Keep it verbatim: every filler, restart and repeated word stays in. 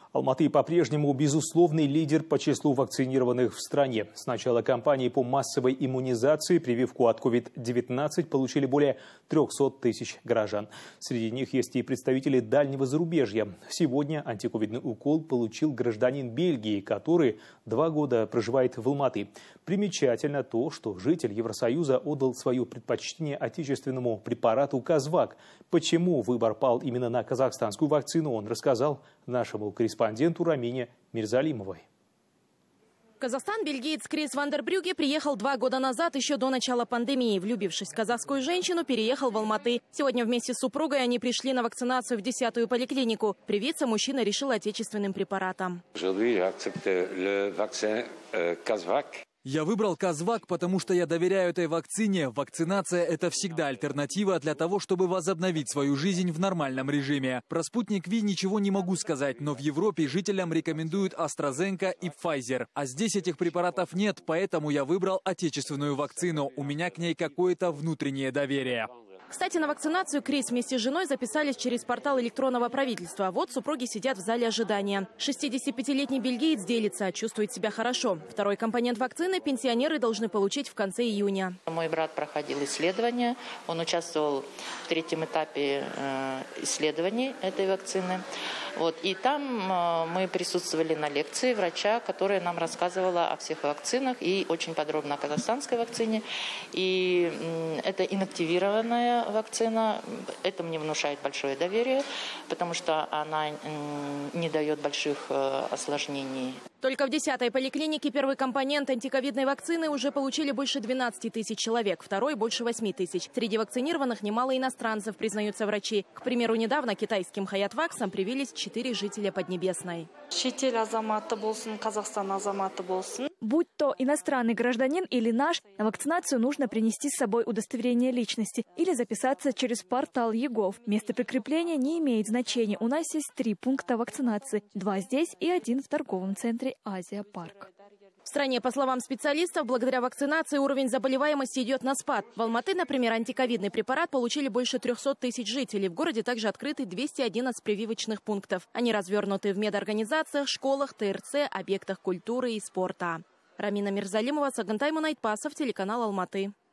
Алматы по-прежнему безусловный лидер по числу вакцинированных в стране. С начала кампании по массовой иммунизации прививку от ковид девятнадцать получили более трёхсот тысяч горожан. Среди них есть и представители дальнего зарубежья. Сегодня антиковидный укол получил гражданин Бельгии, который два года проживает в Алматы. Примечательно то, что житель Евросоюза отдал свое предпочтение отечественному препарату «Казвак». Почему выбор пал именно на казахстанскую вакцину, он рассказал нашему корреспонденту Рамине Мирзалимовой. В Казахстан бельгиец Крис Ван дер Брюгге приехал два года назад, еще до начала пандемии. Влюбившись в казахскую женщину, переехал в Алматы. Сегодня вместе с супругой они пришли на вакцинацию в десятую поликлинику. Привиться мужчина решил отечественным препаратом. Я выбрал «Казвак», потому что я доверяю этой вакцине. Вакцинация – это всегда альтернатива для того, чтобы возобновить свою жизнь в нормальном режиме. Про «Спутник Ви» ничего не могу сказать, но в Европе жителям рекомендуют AstraZeneca и Pfizer. А здесь этих препаратов нет, поэтому я выбрал отечественную вакцину. У меня к ней какое-то внутреннее доверие. Кстати, на вакцинацию Крис вместе с женой записались через портал электронного правительства. Вот супруги сидят в зале ожидания. шестидесятипятилетний бельгиец делится, чувствует себя хорошо. Второй компонент вакцины пенсионеры должны получить в конце июня. Мой брат проходил исследования. Он участвовал в третьем этапе исследований этой вакцины. Вот. И там мы присутствовали на лекции врача, которая нам рассказывала о всех вакцинах и очень подробно о казахстанской вакцине. И это инактивированная вакцина. Это мне внушает большое доверие, потому что она не дает больших осложнений. Только в десятой поликлинике первый компонент антиковидной вакцины уже получили больше двенадцати тысяч человек, второй – больше восьми тысяч. Среди вакцинированных немало иностранцев, признаются врачи. К примеру, недавно китайским Хаятваксом привились четыре жителя Поднебесной. Будь то иностранный гражданин или наш, на вакцинацию нужно принести с собой удостоверение личности или записаться через портал ЕГОВ. Место прикрепления не имеет значения. У нас есть три пункта вакцинации. Два здесь и один в торговом центре «Азия Парк». В стране, по словам специалистов, благодаря вакцинации уровень заболеваемости идет на спад. В Алматы, например, антиковидный препарат получили больше трёхсот тысяч жителей. В городе также открыты двести одиннадцать прививочных пунктов. Они развернуты в медорганизациях, школах, ТРЦ, объектах культуры и спорта. Рамина Мирзалимова, Сагантай Мунайтпасов, телеканал Алматы.